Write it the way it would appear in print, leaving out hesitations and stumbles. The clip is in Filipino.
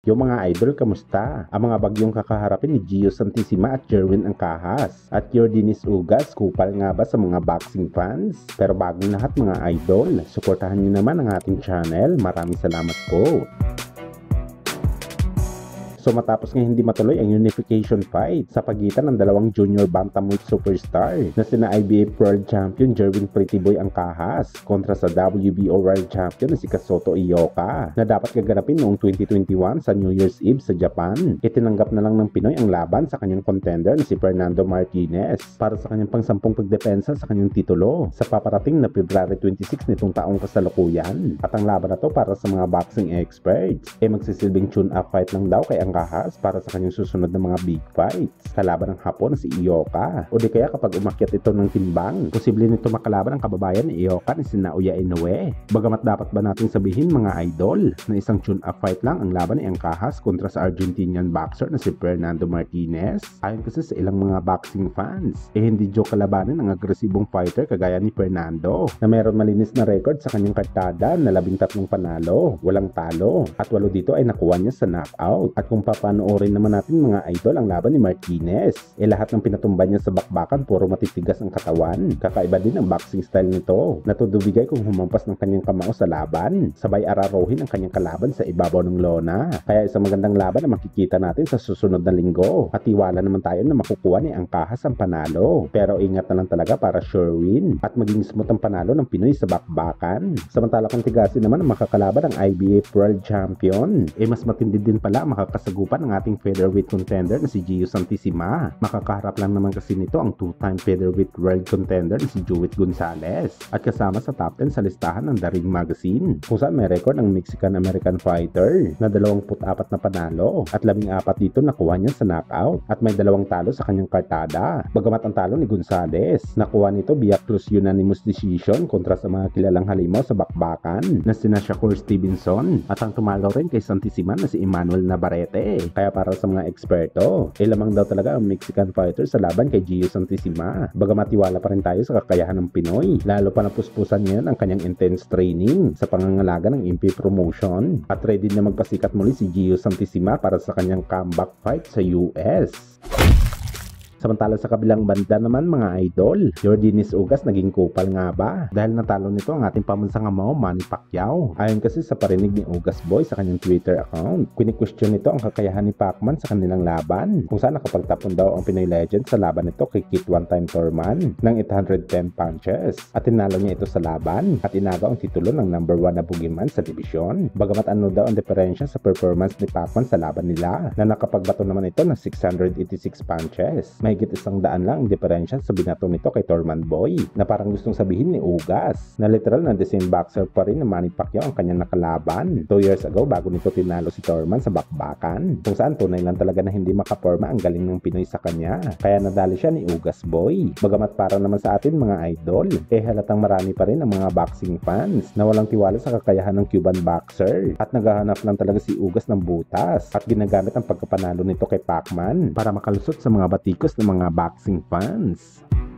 Yo mga idol, kamusta? Ang mga bagyong kakaharapin ni Gio Santissima at Jerwin Angkahas at Yordinis Ugas, kupal nga ba sa mga boxing fans? Pero bagong lahat mga idol, suportahan nyo naman ang ating channel. Maraming salamat po. So matapos nga hindi matuloy ang unification fight sa pagitan ng dalawang junior bantamweight superstar na sina IBF World Champion Jerwin Pretty Boy Angkahas kontra sa WBO World Champion na si Kazuto Ioka na dapat gaganapin noong 2021 sa New Year's Eve sa Japan, itinanggap na lang ng Pinoy ang laban sa kanyang contender na si Fernando Martinez para sa kanyang pangsampung pagdepensa sa kanyang titulo sa paparating na February 26 nitong taong kasalukuyan. At ang laban na to para sa mga boxing experts magsisilbing tune-up fight lang daw kay Angkahas para sa kanyang susunod na mga big fights kalaban ng Hapon na si Ioka, o di kaya kapag umakyat ito ng timbang, posible nito makalaban ang kababayan ni Ioka ni si Naoya Inoue. Bagamat dapat ba nating sabihin mga idol na isang tune-up fight lang ang laban ni Angkahas kontra sa Argentinian boxer na si Fernando Martinez? Ayon kasi sa ilang mga boxing fans, hindi joke kalabanin ang agresibong fighter kagaya ni Fernando na meron malinis na record sa kanyang kartada na 13 panalo, walang talo, at 8 dito ay nakuha niya sa knockout. At kung papanoorin naman natin mga idol ang laban ni Martinez, lahat ng pinatumba niya sa bakbakan puro matitigas ang katawan. Kakaiba din ang boxing style nito na tudubigay kung humampas ng kanyang kamao sa laban, sabay ararohin ang kanyang kalaban sa ibabaw ng lona. Kaya isang magandang laban na makikita natin sa susunod na linggo at tiwala naman tayo na makukuha ni Angkahas ang panalo. Pero ingat na lang talaga para sure win at maging smooth ang panalo ng Pinoy sa bakbakan. Samantala kung tigasin naman ang makakalaban ng IBF World Champion, mas matindi din pala makakasagupan ng ating featherweight contender na si Gio Santissima. Makakaharap lang naman kasi nito ang 2-time featherweight world contender na si Joet Gonzalez at kasama sa top 10 sa listahan ng The Ring Magazine, kung saan may record ng Mexican-American fighter na 24 na panalo at 14 dito nakuha niya sa knockout at may 2 talo sa kanyang kartada. Bagamat ang talo ni Gonzalez, nakuha nito via close unanimous decision kontra sa mga kilalang halimaw sa bakbakan na sina Shakur Stevenson, at ang tumalo rin kay Santissima na si Emmanuel Navarrete. Kaya para sa mga eksperto, lamang daw talaga ang Mexican fighter sa laban kay Gio Santissima. Bagamat tiwala pa rin tayo sa kakayahan ng Pinoy, lalo pa napuspusan ngayon ang kanyang intense training sa pangangalaga ng MP Promotion at ready na magpasikat muli si Gio Santissima para sa kanyang comeback fight sa US. Samantala sa kabilang banda naman mga idol, Yordinis Ugas naging kupal nga ba dahil natalo nito ang ating pamansang amaw Manny Pacquiao. Ayon kasi sa parinig ni Ugas Boy sa kanyang Twitter account, kini-question nito ang kakayahan ni Pacman sa kanilang laban, kung saan nakapagtapon daw ang Pinoy legend sa laban nito kay Kit One-Time Thurman ng 810 punches at tinalo niya ito sa laban at inagaw ang titulo ng number 1 na boogeyman sa dibisyon. Bagamat ano daw ang diferensya sa performance ni Pacman sa laban nila na nakapagbato naman ito ng 686 punches. Mahigit 100 lang ang diferensya sa binato nito kay Thurman Boy, na parang gustong sabihin ni Ugas na literal na the same boxer pa rin na Manny Pacquiao ang kanyang nakalaban 2 years ago bago nito tinalo si Thurman sa bakbakan, kung saan tunay lang talaga na hindi makaporma ang galing ng Pinoy sa kanya, kaya nadali siya ni Ugas Boy. Bagamat para naman sa atin mga idol, halatang marami pa rin ang mga boxing fans na walang tiwala sa kakayahan ng Cuban boxer at naghahanap lang talaga si Ugas ng butas at ginagamit ang pagkapanalo nito kay Pacman para makalusot sa mga batikos ng mga boxing fans.